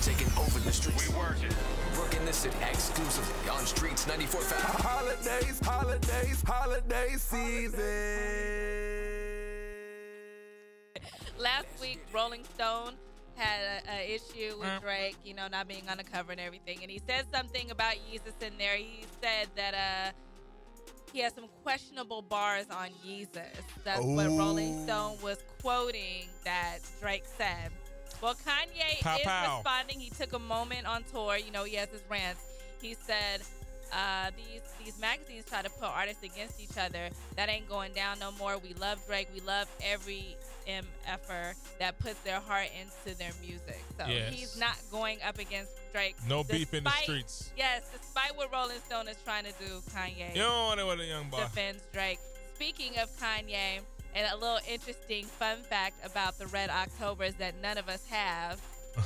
taking over the streets. We working. Working this shit exclusively on Streets 94.5. Holiday season. Last week, Rolling Stone had an issue with Drake, not being on the cover and everything. And he said something about Yeezus in there. He said that he has some questionable bars on Yeezus. That's what Rolling Stone was quoting that Drake said. Well, Kanye is responding. He took a moment on tour. He has his rants. He said, these magazines try to put artists against each other. That ain't going down no more. We love Drake. We love every MFer that puts their heart into their music. So he's not going up against Drake. No beef in the streets. Yes, despite what Rolling Stone is trying to do, Kanye you don't want it with a young boy. Defends Drake. Speaking of Kanye, and a little interesting fun fact about the Red October is that none of us have.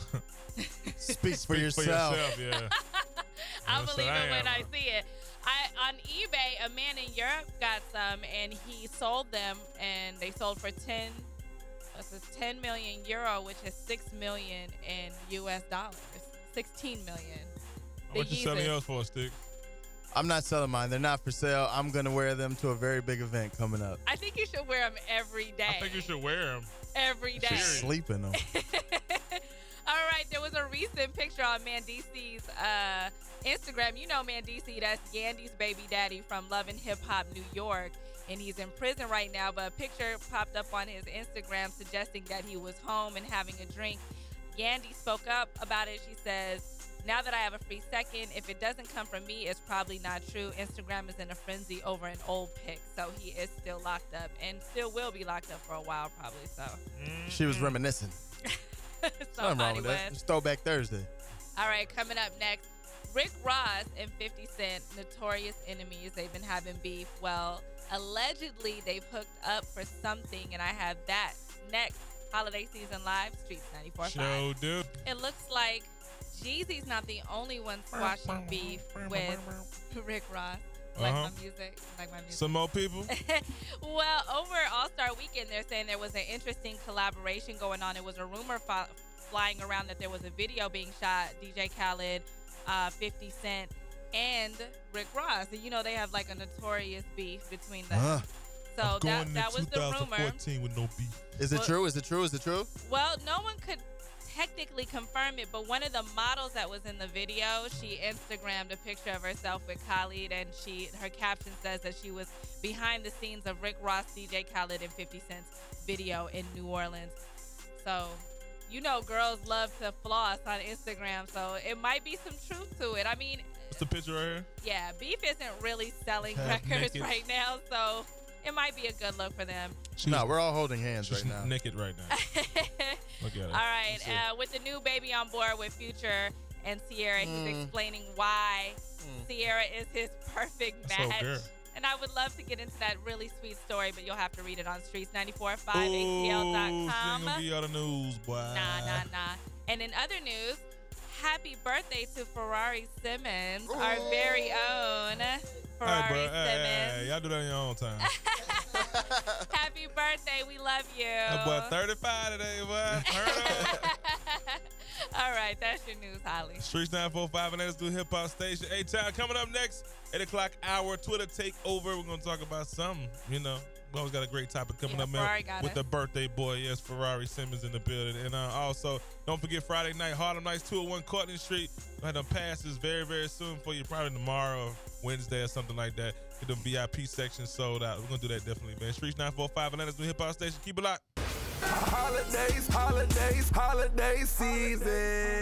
Speak for yourself. Yeah. I'll believe it when I see it. On eBay, a man in Europe got some, and he sold them, and they sold for 10 million euro, which is 6 million in US dollars. 16 million. What you selling yours for, Stick? I'm not selling mine. They're not for sale. I'm going to wear them to a very big event coming up. I think you should wear them every day. I think you should wear them. Every day. Sleep in them. All right, there was a recent picture on Mandisi's Instagram. You know Mandisi, that's Yandy's baby daddy from Love and Hip Hop New York, and he's in prison right now, but a picture popped up on his Instagram suggesting that he was home and having a drink. Yandy spoke up about it. She says, now that I have a free second, if it doesn't come from me, it's probably not true. Instagram is in a frenzy over an old pic, so he is still locked up and still will be locked up for a while probably, so. She was reminiscing. Nothing wrong with that. It's Throwback Thursday. All right, coming up next, Rick Ross and 50 Cent, notorious enemies. They've been having beef. Well, allegedly, they've hooked up for something, and I have that next. Holiday Season Live, Streets 94.5. Show do. It looks like Jeezy's not the only one squashing beef with Rick Ross. Like my music. Some more people? Well, over All-Star Weekend, they're saying there was an interesting collaboration going on. It was a rumor flying around that there was a video being shot, DJ Khaled, 50 Cent, and Rick Ross. And they have like a notorious beef between them. So that was the rumor. 2014 with no beef. Is it true? Is it true? Is it true? Well, no one could technically confirm it, but one of the models that was in the video, she Instagrammed a picture of herself with Khaled, and her caption says that she was behind the scenes of Rick Ross, DJ Khaled, and 50 Cent's video in New Orleans. So, girls love to floss on Instagram, so it might be some truth to it. I mean, what's the picture right here? Yeah, beef isn't really selling records right now, so it might be a good look for them. We're all holding hands right now. Naked right now. Look at it. All right, with the new baby on board with Future and Ciara, he's explaining why Ciara is his perfect match. So and I would love to get into that really sweet story, but you'll have to read it on Streets 94.5ATL.com. It's gonna be all the news, boy. Nah. And in other news, happy birthday to Ferrari Simmons, our very own Ferrari Simmons. Hey, y'all do that in your own time. Happy birthday. We love you. That boy 35 today, boy. All right, that's your news, Holly. Streets 945 and let's do hip hop station. A-Town coming up next, 8 o'clock hour, Twitter takeover. We're going to talk about something, We always got a great topic coming up, man, with the birthday boy. Yes, Ferrari Simmons in the building. And also, don't forget Friday night, Harlem Nights 201 Courtney Street. We'll have them passes very, very soon for you, probably tomorrow or Wednesday or something like that. Get the VIP section sold out. We're going to do that definitely, man. Streets 945 and let's do hip hop station. Keep it locked. Holiday season.